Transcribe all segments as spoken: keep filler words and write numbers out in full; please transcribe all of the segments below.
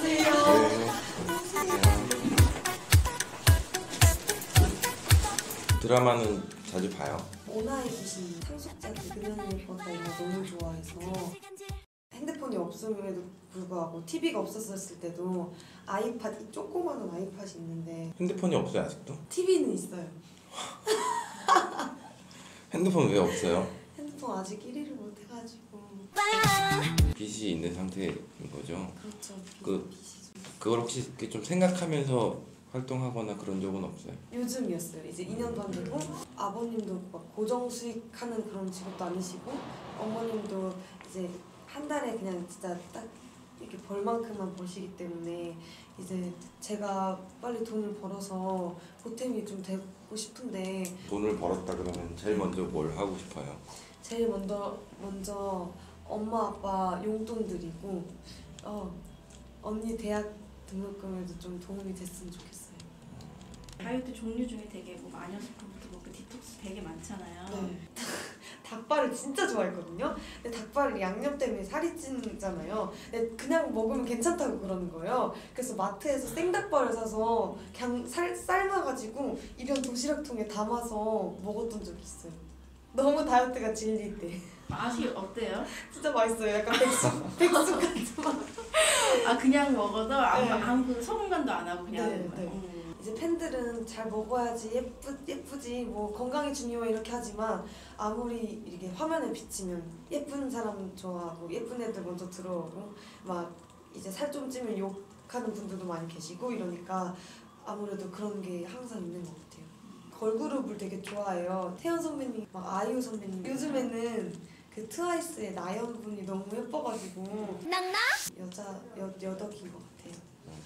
안녕하세요. 네. 드라마는 자주 봐요? 오나의 귀신 상속자 그녀를 보다 이거 너무 좋아해서 핸드폰이 없음에도 불구하고 티비가 없었을 때도 아이팟, 이 조그마한 아이팟이 있는데 핸드폰이 없어요 아직도? 티비는 있어요. 핸드폰 왜 없어요? 핸드폰 아직 일 위를 못 해가지고. 빚이 있는 상태인 거죠? 그렇죠. 그- 빚이 좀. 그걸 혹시 이렇게 좀 생각하면서 활동하거나 그런 적은 없어요? 요즘이었어요. 이제 이 년 반 되고 아버님도 막 고정 수익하는 그런 직업도 아니시고 어머님도 이제 한 달에 그냥 진짜 딱 이렇게 벌만큼만 버시기 때문에 이제 제가 빨리 돈을 벌어서 보탬이 좀 되고 싶은데 돈을 벌었다 그러면 제일 먼저 뭘 하고 싶어요? 제일 먼저 먼저 엄마 아빠 용돈 드리고 어 언니 대학 등록금에도 좀 도움이 됐으면 좋겠어요. 다이어트 종류 중에 되게 뭐 마녀스프부터 뭐 그 디톡스 되게 많잖아요. 네. 닭발을 진짜 좋아했거든요. 근데 닭발을 양념 때문에 살이 찌잖아요. 근데 그냥 먹으면 괜찮다고 그러는 거예요. 그래서 마트에서 생닭발을 사서 그냥 살, 삶아가지고 이런 도시락통에 담아서 먹었던 적이 있어요. 너무 다이어트가 질릴 때. 맛이 어때요? 진짜 맛있어요. 약간 백숙, 백숙 같은 맛. 아 그냥 먹어도 아무 네. 아무 그 소금간도 안 하고 그냥 네, 먹는 거예요. 네. 음. 이제 팬들은 잘 먹어야지 예쁘, 예쁘지 뭐 건강이 중요해 이렇게 하지만 아무리 이렇게 화면에 비치면 예쁜 사람 좋아하고 예쁜 애들 먼저 들어오고 막 이제 살 좀 찌면 욕하는 분들도 많이 계시고 이러니까 아무래도 그런 게 항상 있는 것 같아요. 걸그룹을 되게 좋아해요. 태연 선배님, 막 아이유 선배님. 요즘에는 그 트와이스의 나연 분이 너무 예뻐가지고 낭나? 여자 여 여덕인 것 같아요.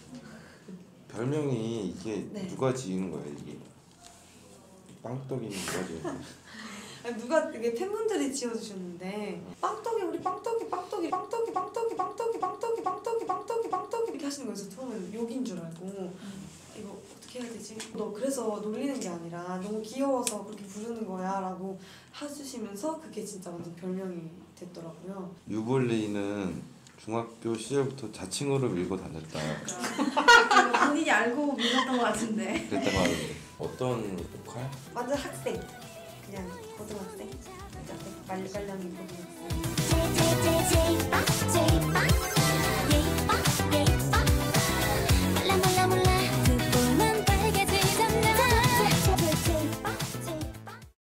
별명이 이게 네. 누가 지은 거예요 이게? 빵떡이는 누가 지은 거예요? 아니, 누가 이게 팬분들이 지어주셨는데 빵떡이 우리 빵떡이 빵떡이 빵떡이 빵떡이 빵떡이 빵떡이 빵떡이 빵떡이 빵떡이 이렇게 하시는 거예요. 그래서 처음에는 욕인 줄 알고 이거 어떻게 해야 되지? 너 그래서 놀리는 게 아니라 너무 귀여워서 그렇게 부르는 거야 라고 해주시면서 그게 진짜 완전 별명이 됐더라고요. 유볼레이는 중학교 시절부터 자칭으로 밀고 다녔다 그러니까 본인이 알고 밀었던 것 같은데. 그랬다고 하는데 어떤 역할? 완전 학생 그냥 고등학생? 말빨량이 고등학생